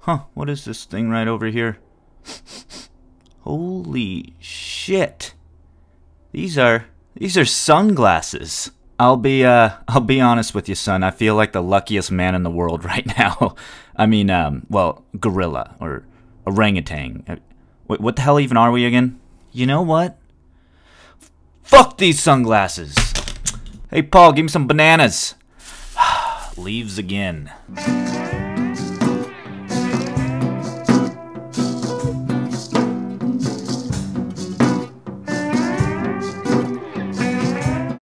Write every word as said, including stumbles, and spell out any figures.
Huh, what is this thing right over here? Holy shit. These are these are sunglasses. I'll be uh I'll be honest with you, son. I feel like the luckiest man in the world right now. I mean, um, well, gorilla or orangutan. Wait, what the hell even are we again? You know what? Fuck these sunglasses. Hey, Paul, give me some bananas. Leaves again.